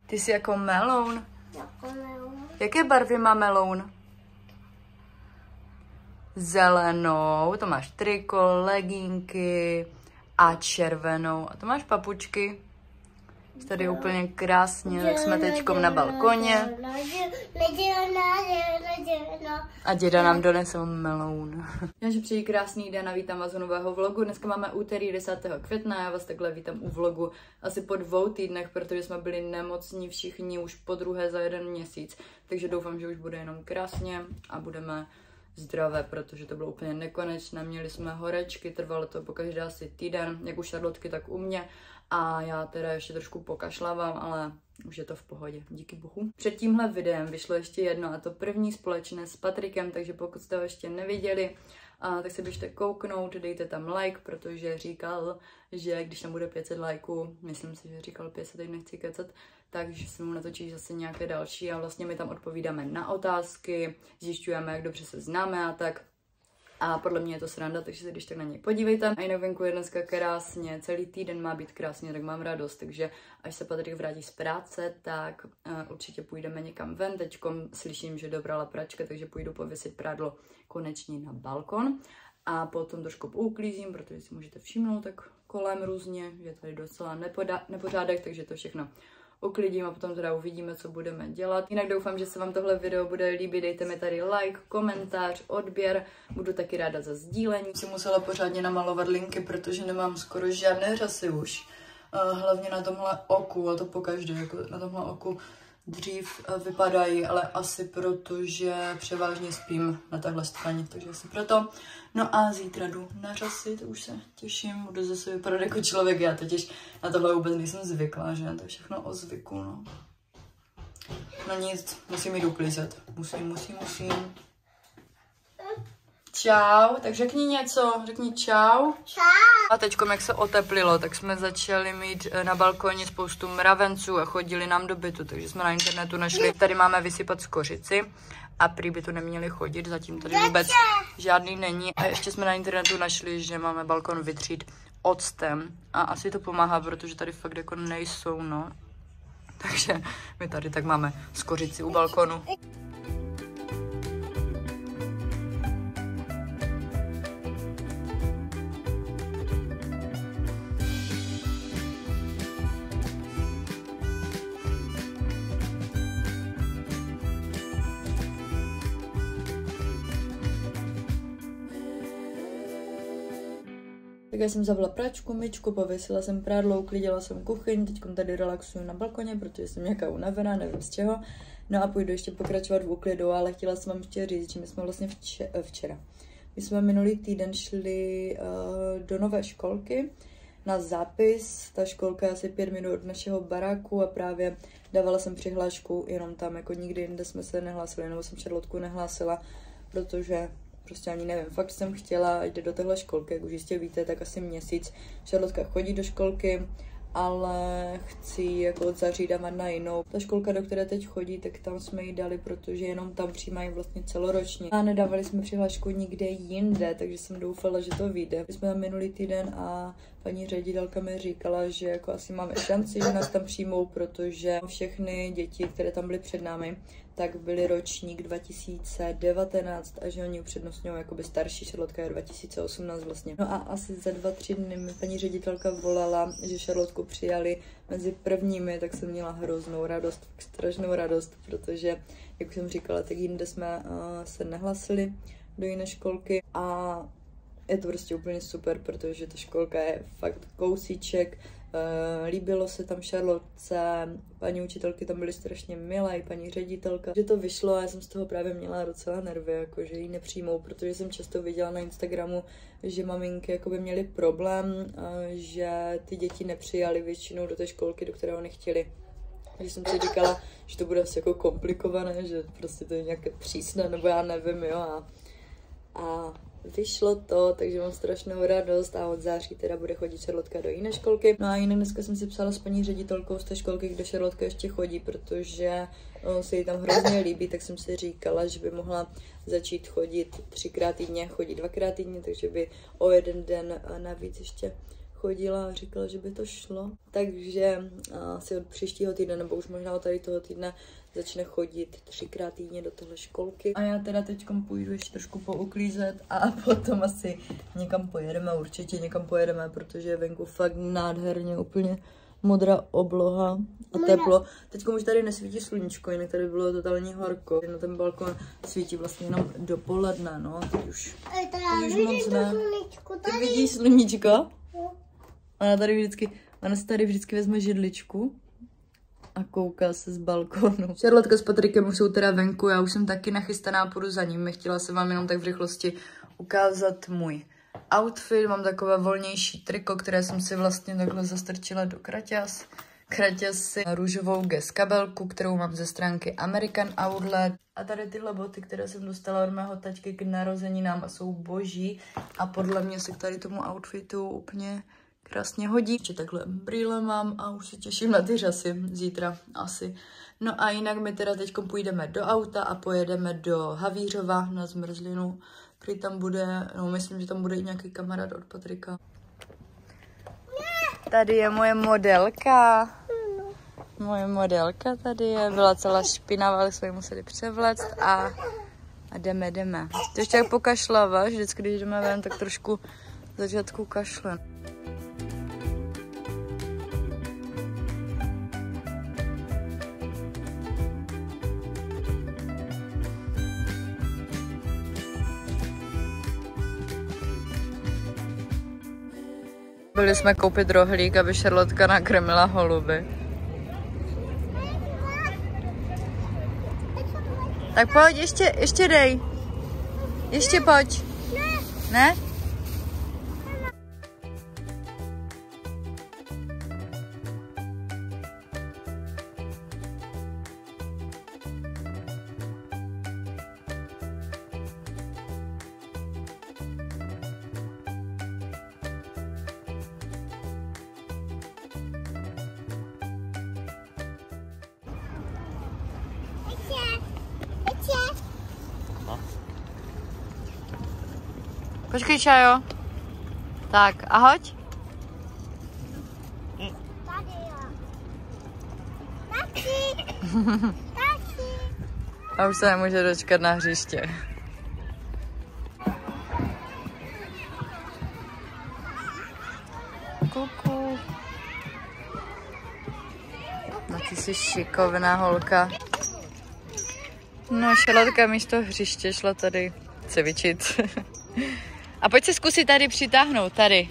Ty jsi jako meloun. Jako meloun. Jaké barvy má meloun? Zelenou, to máš triko, legínky a červenou. A to máš papučky. Tady úplně krásně, tak jsme teďkom na balkoně. A děda nám donesl meloun. Takže přeji krásný den a vítám vás u nového vlogu. Dneska máme úterý 10. května, já vás takhle vítám u vlogu asi po 2 týdnech, protože jsme byli nemocní všichni už po druhé za 1 měsíc. Takže doufám, že už bude jenom krásně a budeme zdravé, protože to bylo úplně nekonečné. Měli jsme horečky, trvalo to pokaždé asi týden, jak u Charlotky, tak u mě. A já teda ještě trošku pokašlávám, ale už je to v pohodě, díky bohu. Před tímhle videem vyšlo ještě jedno, a to první společné s Patrikem, takže pokud jste ho ještě neviděli, tak se běžte kouknout, dejte tam like, protože říkal, že když tam bude 500 lajků, myslím si, že říkal 500, teď nechci kecat, takže se mu natočí zase nějaké další a vlastně my tam odpovídáme na otázky, zjišťujeme, jak dobře se známe a tak. A podle mě je to sranda, takže se když tak na něj podívejte. A jinak venku je dneska krásně, celý týden má být krásně, tak mám radost. Takže až se Patrik vrátí z práce, tak určitě půjdeme někam ven. Teďkom slyším, že dobrala pračka, takže půjdu pověsit prádlo konečně na balkon. A potom trošku pouklízím, protože si můžete všimnout tak kolem různě, že je tady docela nepořádek, takže to všechno uklidím a potom teda uvidíme, co budeme dělat. Jinak doufám, že se vám tohle video bude líbit, dejte mi tady like, komentář, odběr, budu taky ráda za sdílení. Jsem musela pořádně namalovat linky, protože nemám skoro žádné řasy už. Hlavně na tomhle oku, a to pokaždé, jako na tomhle oku dřív vypadají, ale asi protože převážně spím na tahle straně, takže asi proto. No a zítra jdu na řasy, to už se těším, budu zase vypadat jako člověk, já totiž na tohle vůbec nejsem zvyklá, že to je všechno o zvyku, no. No nic, musím jít uklízet, musím. Čau, tak řekni něco, řekni čau. Čau. A teďkom, jak se oteplilo, tak jsme začali mít na balkoně spoustu mravenců a chodili nám do bytu, takže jsme na internetu našli, tady máme vysypat skořici a prý by tu neměli chodit, zatím tady vůbec žádný není. A ještě jsme na internetu našli, že máme balkon vytřít octem a asi to pomáhá, protože tady fakt jako nejsou, no. Takže my tady tak máme skořici u balkonu. Tak já jsem zavila pračku, myčku, pověsila jsem prádlo, uklidila jsem kuchyň, teď tady relaxuju na balkoně, protože jsem nějaká unavená, nevím z čeho. No a půjdu ještě pokračovat v úklidu, ale chtěla jsem vám ještě říct, že my jsme vlastně včera. My jsme minulý týden šli do nové školky na zápis. Ta školka je asi 5 minut od našeho baráku a právě dávala jsem přihlášku jenom tam, jako nikdy jinde jsme se nehlásili, nebo jsem Charlotku nehlásila, protože prostě ani nevím, fakt jsem chtěla jít do téhle školky, jak už jistě víte, tak asi měsíc. Charlotka chodí do školky, ale chci jako od září dávat na jinou. Ta školka, do které teď chodí, tak tam jsme ji dali, protože jenom tam přijímají vlastně celoročně. A nedávali jsme přihlášku nikde jinde, takže jsem doufala, že to vyjde. My jsme tam minulý týden a paní ředitelka mi říkala, že jako asi máme šanci, že nás tam přijmou, protože všechny děti, které tam byly před námi, tak byly ročník 2019 a že oni upřednostňují jakoby starší, Charlotka je 2018 vlastně. No a asi za 2-3 dny mi paní ředitelka volala, že Charlotku přijali mezi prvními, tak jsem měla hroznou radost, strašnou radost, protože, jak už jsem říkala, tak jinde jsme se nehlásili do jiné školky a je to prostě úplně super, protože ta školka je fakt kousíček. Líbilo se tam Charlotce, paní učitelky tam byly strašně milé, i paní ředitelka. Že to vyšlo a já jsem z toho právě měla docela nervy, jako že ji nepřijmou, protože jsem často viděla na Instagramu, že maminky jakoby měly problém, že ty děti nepřijali většinou do té školky, do které oni chtěli. Takže jsem si říkala, že to bude asi jako komplikované, že prostě to je nějaké přísné, nebo já nevím, jo. A vyšlo to, takže mám strašnou radost a od září teda bude chodit Charlotka do jiné školky. No a jinak dneska jsem si psala s paní ředitelkou z té školky, kde Charlotka ještě chodí, protože se jí tam hrozně líbí, tak jsem si říkala, že by mohla začít chodit 3krát týdně, chodit 2krát týdně, takže by o 1 den navíc ještě chodila a říkala, že by to šlo. Takže asi od příštího týdne, nebo už možná od tady toho týdne, začne chodit 3krát týdně do téhle školky. A já teda teď půjdu ještě trošku pouklízet a potom asi někam pojedeme, určitě někam pojedeme, protože je venku fakt nádherně, úplně modrá obloha a teplo. Teď už tady nesvítí sluníčko, jinak tady bylo totální horko. Na ten balkon svítí vlastně jenom dopoledne, no, teď už moc ne. Ty vidíš sluníčko? Ona si tady vždycky vezme židličku a kouká se z balkonu. Charlotka s Patrikem už jsou teda venku, já už jsem taky nachystaná, půjdu za nimi. Chtěla jsem vám jenom tak v rychlosti ukázat můj outfit. Mám takové volnější triko, které jsem si vlastně takhle zastrčila do kraťas. Kraťasy, růžovou Guess kabelku, kterou mám ze stránky American Outlet. A tady tyhle boty, které jsem dostala od mého taťky k narozeninám a jsou boží. A podle mě se k tady tomu outfitu úplně krásně hodí. Ještě takhle brýle mám a už se těším na ty řasy zítra asi. No a jinak my teda teď půjdeme do auta a pojedeme do Havířova na zmrzlinu, který tam bude, no myslím, že tam bude i nějaký kamarád od Patrika. Tady je moje modelka. Moje modelka tady je, byla celá špinavá, ale jsme ji museli převléct a jdeme. To ještě jak pokašláváš, vždycky když jdeme ven, tak trošku v začátku kašle. Byli jsme koupit rohlík, aby Charlotka nakrmila holuby. Tak pojď, ještě dej. Ještě pojď. Ne? Počkej, Čajo. Tak, a hoď. Tady jo. Taky. A už se nemůže dočkat na hřiště. Kuku. No ty jsi šikovná holka. No, Charlotka místo hřiště šla tady cvičit. A pojď se zkusit tady přitáhnout, tady.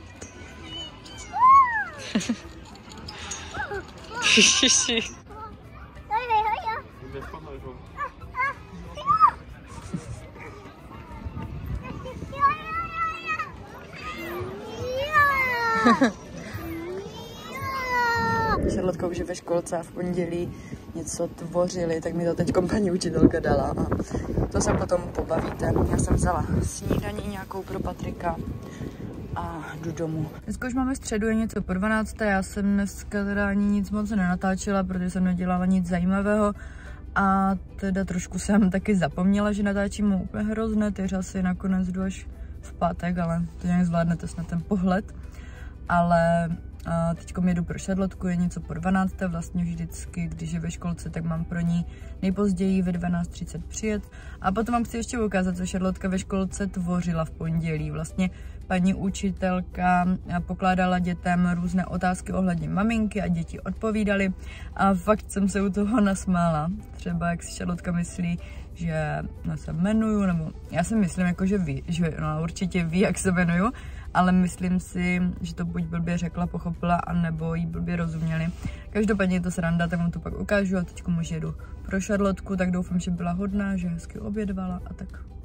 Charlotka už je ve školce a v pondělí něco tvořili, tak mi to teď paní učitelka dala a to se potom pobavíte. Já jsem vzala snídaní nějakou pro Patrika a jdu domů. Dneska už máme středu, je něco po 12. Já jsem dneska teda ani nic moc nenatáčela, protože jsem nedělala nic zajímavého a teda trošku jsem taky zapomněla, že natáčím úplně hrozné ty řasy, nakonec jdu až v pátek, ale to nějak zvládnete snad ten pohled. Ale teď jedu pro Charlotku, je něco po 12. Vlastně vždycky, když je ve školce, tak mám pro ní nejpozději ve 12:30 přijet. A potom vám chci ještě ukázat, co Charlotka ve školce tvořila v pondělí. Vlastně paní učitelka pokládala dětem různé otázky ohledně maminky a děti odpovídaly. A fakt jsem se u toho nasmála. Třeba jak si Charlotka myslí, že se jmenuju, nebo já si myslím, jako, že ví, že no, určitě ví, jak se jmenuju, ale myslím si, že to buď blbě řekla, pochopila, anebo jí blbě rozuměli. Každopádně je to sranda, tak vám to pak ukážu a teď už jedu pro Charlotku, tak doufám, že byla hodná, že hezky obědvala a tak.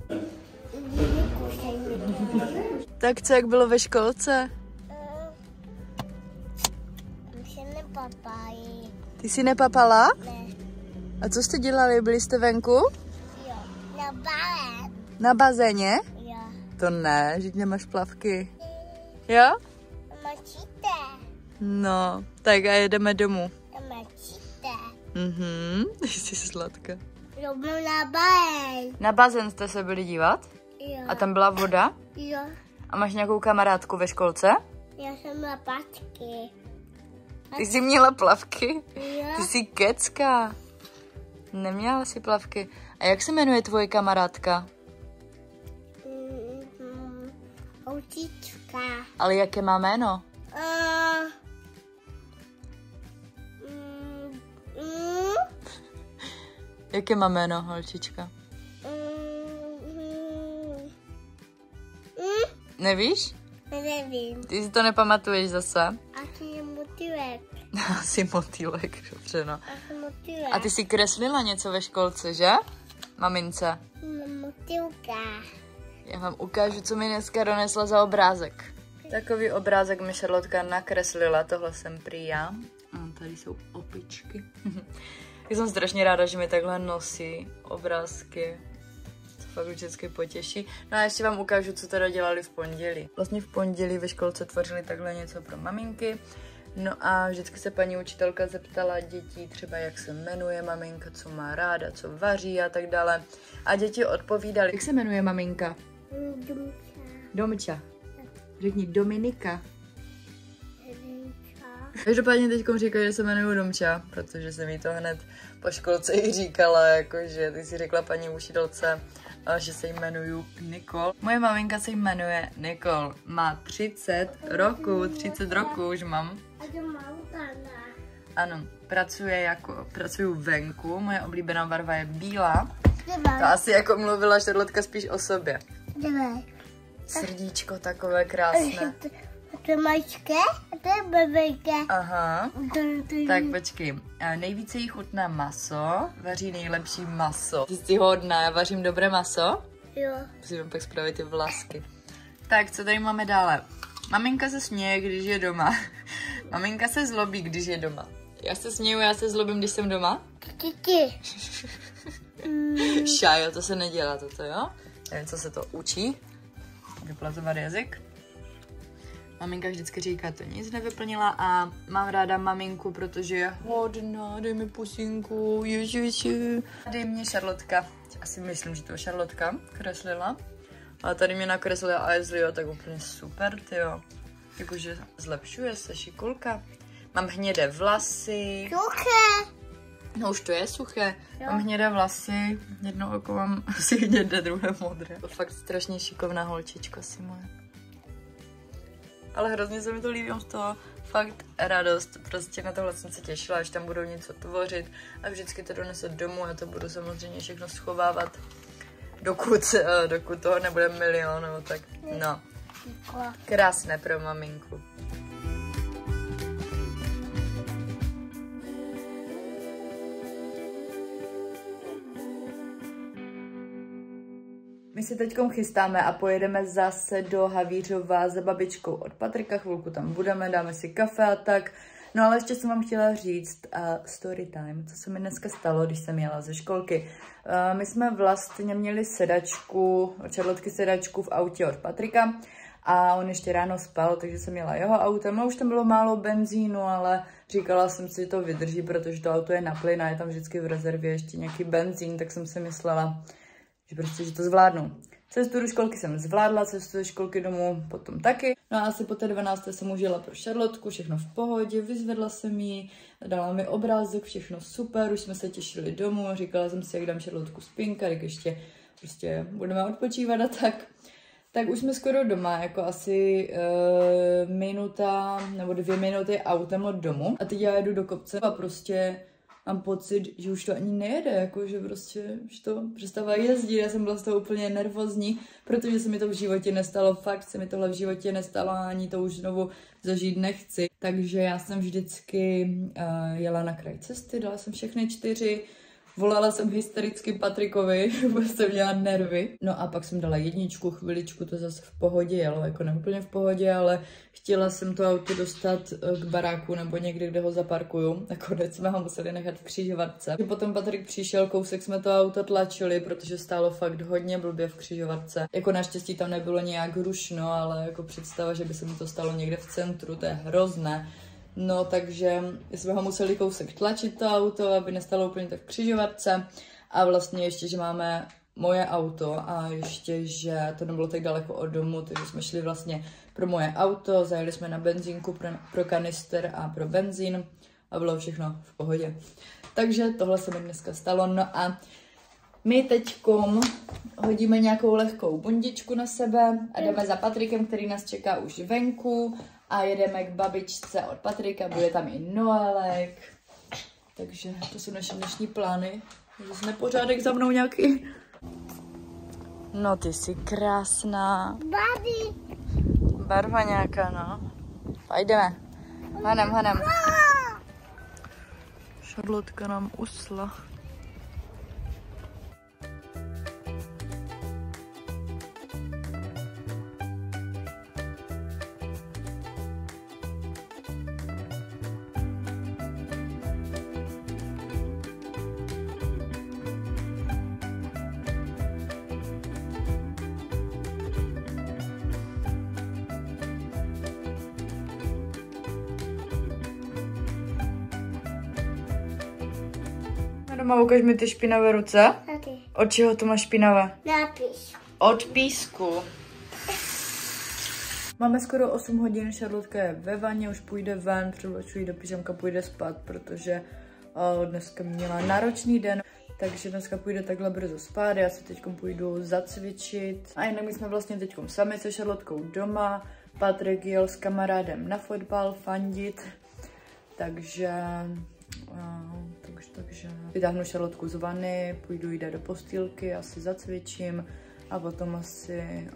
Tak co, jak bylo ve školce? Už se nepapají. Ty jsi nepapala? Ne. A co jste dělali? Byli jste venku? Jo. Na balén. Na bazéně? Jo. To ne, že nemáš plavky. Jo? Mačíte. No, tak a jedeme domů. Mačíte. Jsi sladká. Rovnou na balén. Na bazén jste se byli dívat? Jo. A tam byla voda? Jo. A máš nějakou kamarádku ve školce? Já jsem na patky. Ty jsi měla plavky? Jo. Ty jsi kecka. Neměla jsi plavky. A jak se jmenuje tvoje kamarádka? Holčička. Ale jaké má jméno? Jaké má jméno, holčička? Nevíš? Nevím. Ty si to nepamatuješ zase? Asi je motýlek. Asi motýlek, dobře no. Asi motýlek. A ty si kreslila něco ve školce, že? Mamince. Motýlka. Já vám ukážu, co mi dneska donesla za obrázek. Takový obrázek mi Charlotka nakreslila, tohle jsem prý já. A tady jsou opičky. Já jsem strašně ráda, že mi takhle nosí obrázky. To fakt vždycky potěší. No a ještě vám ukážu, co teda dělali v pondělí. Vlastně v pondělí ve školce tvořili takhle něco pro maminky. No a vždycky se paní učitelka zeptala dětí třeba, jak se jmenuje maminka, co má ráda, co vaří a tak dále. A děti odpovídali. Jak se jmenuje maminka? Domča. Řekni Dominika. Každopádně teďkom říkají, že se jmenuju Domča, protože jsem jí to hned po školce i říkala, jakože ty si řekla paní učitelce, že se jmenuju Nikol. Moje maminka se jmenuje Nikol, má 30 roků už mám. Ano, pracuju venku, moje oblíbená barva je bílá. To asi jako mluvila Charlotka spíš o sobě. Srdíčko takové krásné. To je mačké a to je bebejké. Aha, tak počkej. Nejvíce jí chutná maso, vaří nejlepší maso. Ty jsi hodná, já vařím dobré maso? Jo. Musím pak spravit ty vlasky. Tak, co tady máme dále? Maminka se směje, když je doma. Maminka se zlobí, když je doma. Já se směju, já se zlobím, když jsem doma. Ty. Šajo, to se nedělá toto, jo? Nevím, co se to učí. Vyplazovat jazyk. Maminka vždycky říká, to nic nevyplnila a mám ráda maminku, protože je hodná, dej mi pusinku, ježiši. Tady mě Charlotka, asi myslím, že to je Charlotka, kreslila. Ale tady mě nakreslila Aizlio, tak úplně super, tyjo. Jakože zlepšuje se, šikulka. Mám hnědé vlasy. Suché. No už to je suché. Jo. Mám hnědé vlasy, jedno oko mám asi hnědé, druhé modré. To fakt strašně šikovná holčička si moje. Ale hrozně se mi to líbí, mám z toho fakt radost. Prostě na tohle jsem se těšila, až tam budou něco tvořit a vždycky to donesu domů a to budu samozřejmě všechno schovávat, dokud toho nebude milion, nebo tak. No, krásné pro maminku. My se teďkom chystáme a pojedeme zase do Havířova za babičkou od Patrika, chvilku tam budeme, dáme si kafe a tak. No ale ještě jsem vám chtěla říct story time, co se mi dneska stalo, když jsem jela ze školky. My jsme vlastně měli sedačku, od Charlotky sedačku v autě od Patrika a on ještě ráno spal, takže jsem jela jeho autem. No už tam bylo málo benzínu, ale říkala jsem si, že to vydrží, protože to auto je na plyn a je tam vždycky v rezervě ještě nějaký benzín, tak jsem si myslela, že to zvládnu. Cestu do školky jsem zvládla, cestu do školky domů potom taky. No a asi po té 12. jsem už jela pro Charlotku, všechno v pohodě, vyzvedla jsem jí, dala mi obrázek, všechno super, už jsme se těšili domů, říkala jsem si, jak dám Charlotku spinka, jak ještě prostě budeme odpočívat a tak. Tak už jsme skoro doma, jako asi minuta nebo 2 minuty autem od domu. A teď já jedu do kopce a prostě mám pocit, že už to ani nejede, jako že prostě už to přestává jezdit. Já jsem byla z toho úplně nervózní, protože se mi to v životě nestalo, fakt se mi tohle v životě nestalo a ani to už znovu zažít nechci. Takže já jsem vždycky jela na kraj cesty, dala jsem všechny 4, volala jsem hystericky Patrikovi, vůbec jsem měla nervy. No a pak jsem dala 1, chviličku to zase v pohodě jelo, jako ne úplně v pohodě, ale chtěla jsem to auto dostat k baráku nebo někde, kde ho zaparkuju. Nakonec jsme ho museli nechat v křižovatce. Potom Patrik přišel, kousek jsme to auto tlačili, protože stálo fakt hodně blbě v křižovatce. Jako naštěstí tam nebylo nějak rušno, ale jako představa, že by se mi to stalo někde v centru, to je hrozné. No, takže jsme ho museli kousek tlačit to auto, aby nestalo úplně tak v křižovatce. A vlastně ještě, že máme moje auto a ještě, že to nebylo tak daleko od domu, takže jsme šli vlastně pro moje auto, zajeli jsme na benzínku pro kanister a pro benzín a bylo všechno v pohodě. Takže tohle se mi dneska stalo, no a my teďkom hodíme nějakou lehkou bundičku na sebe a jdeme za Patrikem, který nás čeká už venku a jedeme k babičce od Patrika, bude tam i Noelek. Takže to jsou naše dnešní plány. Je nepořádek za mnou nějaký. No ty jsi krásná. Babi. Barva nějaká, no. Jdeme. Hanem. Šarlotka nám usla. Doma, ukaž mi ty špinavé ruce. Tady. Od čeho to máš špinavé? Nápis. Od písku. Máme skoro 8 hodin, Šarlotka je ve vaně, už půjde ven, převlečuji do pyžamka, půjde spát, protože dneska měla náročný den, takže dneska půjde takhle brzo spát, já si teď půjdu zacvičit. A jinak my jsme vlastně teď sami se Šarlotkou doma, Patrik jel s kamarádem na fotbal fandit, takže vytáhnu Šarlotku z vany, půjdu jít do postýlky, asi zacvičím a potom asi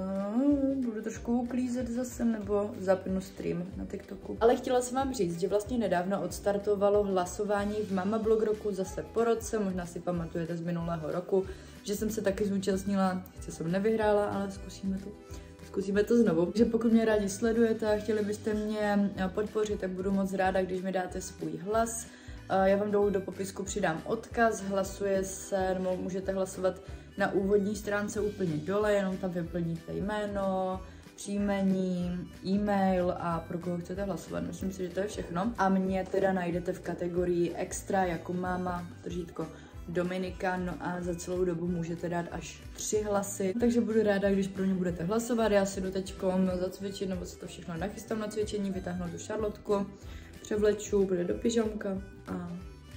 budu trošku uklízet zase nebo zapnu stream na TikToku. Ale chtěla jsem vám říct, že vlastně nedávno odstartovalo hlasování v Mama Blog roku zase po roce, možná si pamatujete z minulého roku, že jsem se taky zúčastnila, sice jsem nevyhrála, ale zkusíme to znovu. Takže pokud mě rádi sledujete a chtěli byste mě podpořit, tak budu moc ráda, když mi dáte svůj hlas. Já vám dolů do popisku přidám odkaz, hlasuje se, nebo můžete hlasovat na úvodní stránce úplně dole, jenom tam vyplníte jméno, příjmení, e-mail a pro koho chcete hlasovat. Myslím si, že to je všechno. A mě teda najdete v kategorii extra jako máma, tržítko Dominika, no a za celou dobu můžete dát až 3 hlasy. Takže budu ráda, když pro mě budete hlasovat. Já si jdu teďkom zacvičit, nebo se to všechno nachystám na cvičení, vytáhnu tu Šarlotku, převleču, bude do pyžamka a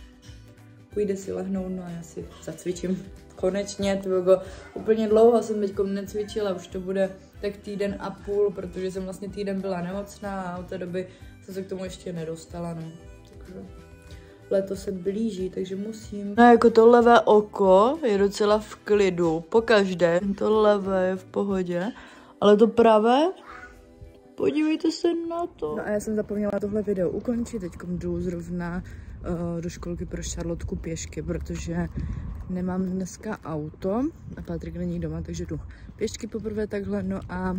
půjde si lehnout, no a já si zacvičím. Konečně, tvogo, úplně dlouho jsem teď necvičila, už to bude tak 1,5 týdne, protože jsem vlastně týden byla nemocná a od té doby jsem se k tomu ještě nedostala, no. Takže léto se blíží, takže musím. No jako to levé oko je docela v klidu, pokaždé. To levé je v pohodě, ale to pravé, podívejte se na to. No a já jsem zapomněla tohle video ukončit, teď jdu zrovna do školky pro Šarlotku pěšky, protože nemám dneska auto a Patrik není doma, takže jdu pěšky poprvé takhle, no a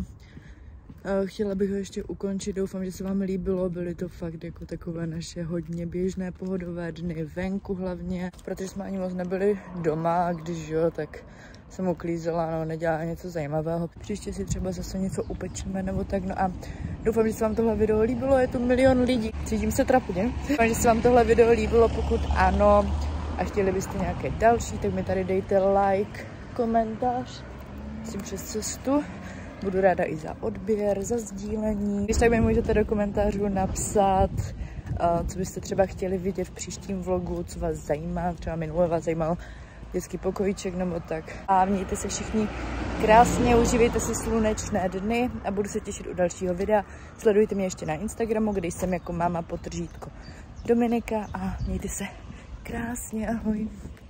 chtěla bych ho ještě ukončit, doufám, že se vám líbilo, byly to fakt jako takové naše hodně běžné pohodové dny venku hlavně, protože jsme ani moc nebyli doma a když jo, tak jsem uklízela, no nedělala něco zajímavého. Příště si třeba zase něco upečeme nebo tak, no a doufám, že se vám tohle video líbilo, je tu 1 milion lidí, cítím se trapně. Doufám, že se vám tohle video líbilo, pokud ano a chtěli byste nějaké další, tak mi tady dejte like, komentář, jsem přes cestu. Budu ráda i za odběr, za sdílení. Když tak mi můžete do komentářů napsat, co byste třeba chtěli vidět v příštím vlogu, co vás zajímá, třeba minule vás zajímal dětský pokojíček nebo tak. A mějte se všichni krásně, užívejte si slunečné dny a budu se těšit u dalšího videa. Sledujte mě ještě na Instagramu, kde jsem jako máma _Dominika a mějte se krásně, ahoj.